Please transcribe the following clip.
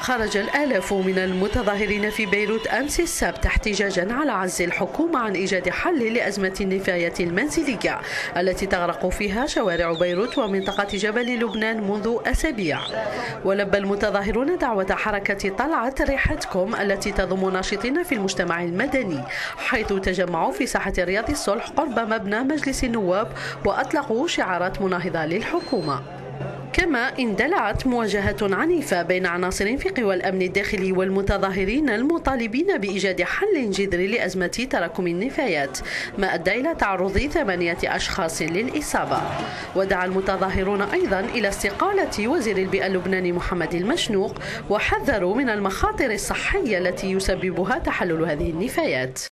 خرج الآلاف من المتظاهرين في بيروت أمس السبت احتجاجا على عجز الحكومة عن إيجاد حل لأزمة النفايات المنزلية التي تغرق فيها شوارع بيروت ومنطقة جبل لبنان منذ أسابيع. ولبى المتظاهرون دعوة حركة طلعت ريحتكم التي تضم ناشطين في المجتمع المدني، حيث تجمعوا في ساحة رياض الصلح قرب مبنى مجلس النواب وأطلقوا شعارات مناهضة للحكومة. كما اندلعت مواجهة عنيفة بين عناصر في قوى الأمن الداخلي والمتظاهرين المطالبين بإيجاد حل جذري لأزمة تراكم النفايات، ما أدى إلى تعرض 8 أشخاص للإصابة. ودعا المتظاهرون أيضا إلى استقالة وزير البيئة اللبناني محمد المشنوق، وحذروا من المخاطر الصحية التي يسببها تحلل هذه النفايات.